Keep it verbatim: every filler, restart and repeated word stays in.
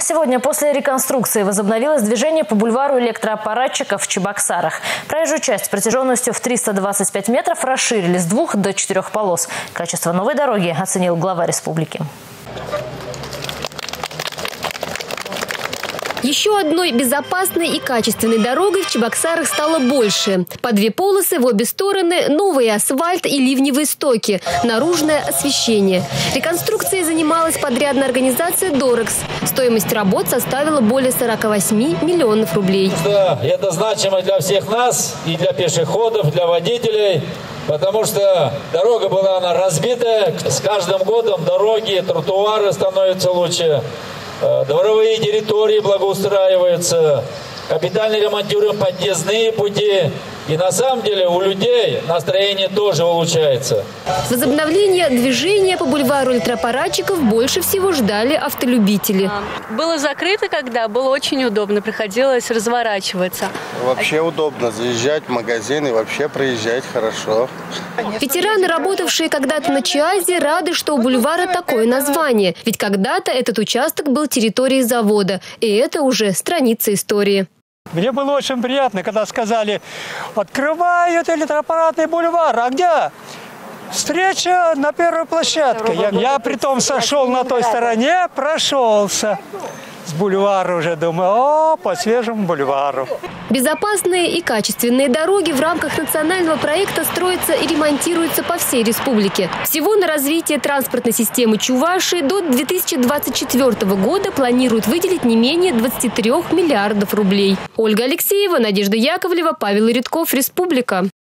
Сегодня после реконструкции возобновилось движение по бульвару электроаппаратчиков в Чебоксарах. Проезжую часть протяженностью в триста двадцать пять метров расширили с двух до четырех полос. Качество новой дороги оценил глава республики. Еще одной безопасной и качественной дорогой в Чебоксарах стало больше. По две полосы в обе стороны, новый асфальт и ливневые стоки, наружное освещение. Реконструкцией занималась подрядная организация «Дорекс». Стоимость работ составила более сорока восьми миллионов рублей. Это значимо для всех нас, и для пешеходов, для водителей, потому что дорога была она разбитая. С каждым годом дороги, тротуары становятся лучше. Дворовые территории благоустраиваются, капитально ремонтируем подъездные пути. И на самом деле у людей настроение тоже улучшается. Возобновление движения по бульвару электроаппаратчиков больше всего ждали автолюбители. Было закрыто, когда было очень удобно, приходилось разворачиваться. Вообще удобно заезжать в магазин и вообще проезжать хорошо. Ветераны, работавшие когда-то на ЧАЗе, рады, что у бульвара такое название. Ведь когда-то этот участок был территорией завода. И это уже страница истории. Мне было очень приятно, когда сказали: открывают электроаппаратный бульвар. А где? Встреча на первой площадке. Я, я притом сошел на той стороне, прошелся с бульвара уже. Думаю, о, по свежему бульвару. Безопасные и качественные дороги в рамках национального проекта строятся и ремонтируются по всей республике. Всего на развитие транспортной системы Чувашии до две тысячи двадцать четвёртого года планируют выделить не менее двадцати трёх миллиардов рублей. Ольга Алексеева, Надежда Яковлева, Павел Иридков, Республика.